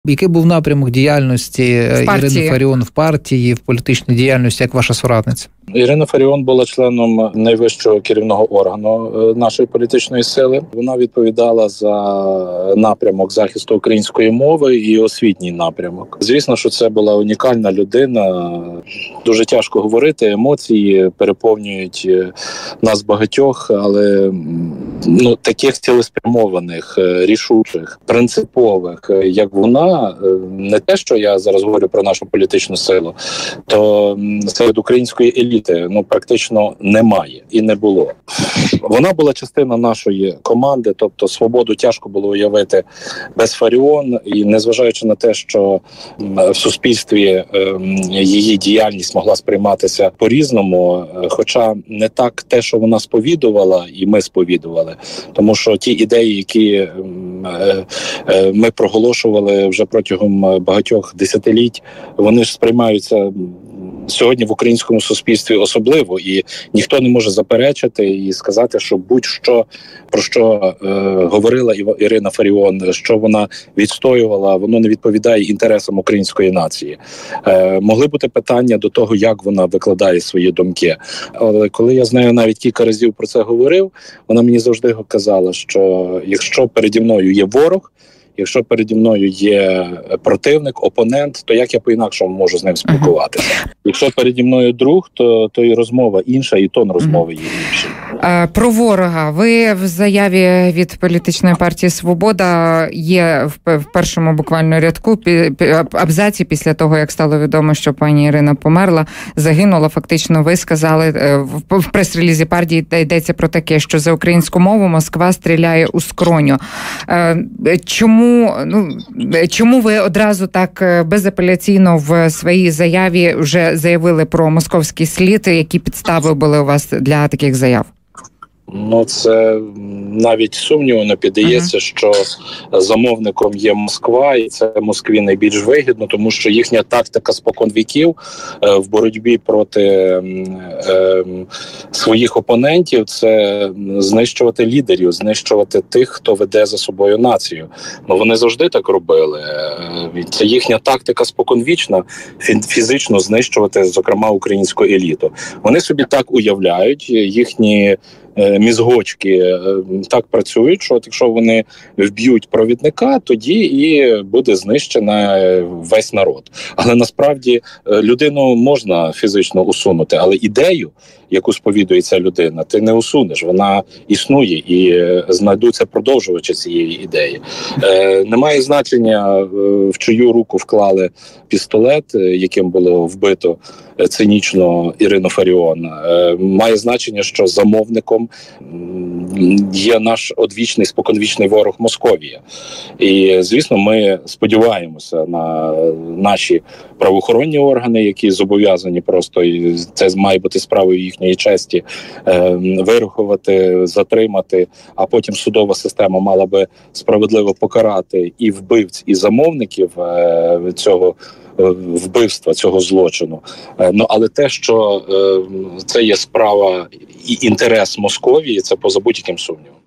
Який був напрямок діяльності Ірини Фаріон в партії, в політичній діяльності, як ваша соратниця? Ірина Фаріон була членом найвищого керівного органу нашої політичної сили. Вона відповідала за напрямок захисту української мови і освітній напрямок. Звісно, що це була унікальна людина. Дуже тяжко говорити, емоції переповнюють нас багатьох, але таких цілеспрямованих, рішучих, принципових, як вона, не те, що я зараз говорю про нашу політичну силу, то серед української еліти практично немає і не було. Вона була частина нашої команди, тобто свободу тяжко було уявити без Фаріон, і незважаючи на те, що в суспільстві її діяльність могла сприйматися по-різному, хоча не так те, що вона сповідувала, і ми сповідували, тому що ті ідеї, які ми проголошували вже протягом багатьох десятиліть, вони ж сприймаються сьогодні в українському суспільстві особливо, і ніхто не може заперечити і сказати, що будь-що, про що говорила Ірина Фаріон, що вона відстоювала, воно не відповідає інтересам української нації. Могли бути питання до того, як вона викладає свої думки. Але коли я з нею навіть кілька разів про це говорив, вона мені завжди казала, що якщо переді мною є ворог, якщо переді мною є противник, опонент, то як я по-інакшому можу з ним спілкуватися? Якщо переді мною друг, то і розмова інша, і тон розмови є інший. Про ворога. Ви в заяві від політичної партії «Свобода» є в першому буквально рядку, абзаці після того, як стало відомо, що пані Ірина померла, загинула, фактично ви сказали, в прес-релізі партії йдеться про таке, що за українську мову Москва стріляє у скроню. Чому ви одразу так безапеляційно в своїй заяві вже заявили про московський слід? Які підстави були у вас для таких заяв? Це навіть сумніву не піддається, що замовником є Москва, і це Москві найбільш вигідно, тому що їхня тактика споконвіків в боротьбі проти своїх опонентів – це знищувати лідерів, знищувати тих, хто веде за собою націю. Вони завжди так робили. Це їхня тактика споконвічна – фізично знищувати, зокрема, українську еліту. Вони собі так уявляють, їхні мізгочки так працюють, що якщо вони вб'ють провідника, тоді і буде знищено весь народ. Але насправді людину можна фізично усунути, але ідею, яку сповідує ця людина, ти не усунеш. Вона існує і знайдуться продовжувачі цієї ідеї. Немає значення, в чию руку вклали пістолет, яким було вбито цинічно Ірину Фаріон. Має значення, що замовником є наш одвічний, споконвічний ворог Московія. І, звісно, ми сподіваємося на наші правоохоронні органи, які зобов'язані просто, і це має бути справою їхньої честі, вирахувати, затримати, а потім судова система мала би справедливо покарати і вбивць, і замовників цього вбивства, цього злочину. Але те, що це є справа і інтерес Московії, це поза будь-яким сумнівом.